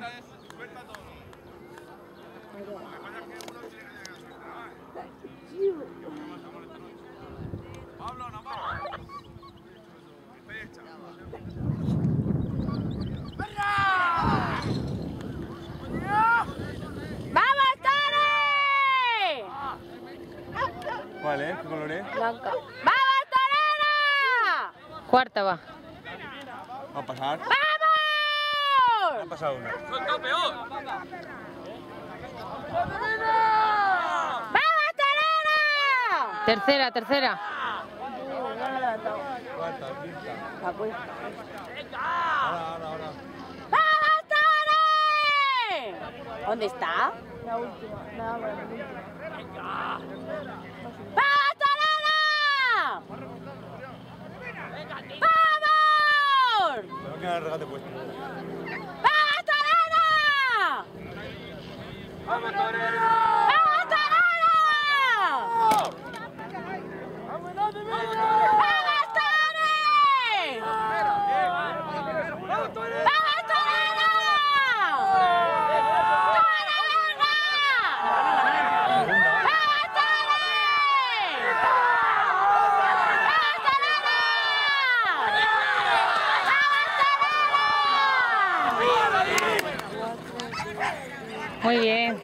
¡Vamos, Tony! ¿Cuál es? ¿Qué color es? Blanca. ¡Vamos, Torena! Cuarta va. ¿Va a pasar? ¡Vamos! Ha pasado una. ¡Soy campeón! ¡Vamos, Torena! Tercera. Cuarta, quinta. Ahora. ¡Vamos, Tony! ¿Dónde está? La última. ¡Vamos, Torena! ¡Vamos! Se va a quedar el regate puesto. ¡Vamos, Torena! ¡Vamos, Torero! ¡Vamos, Torena! ¡Vamos, ¡Vamos, Tony! ¡Vamos, Torero! ¡Vamos, Torena! ¡Tony, venga! ¡Vamos, Tony! ¡Vamos, Torena! ¡Vamos, Torena! Muy bien.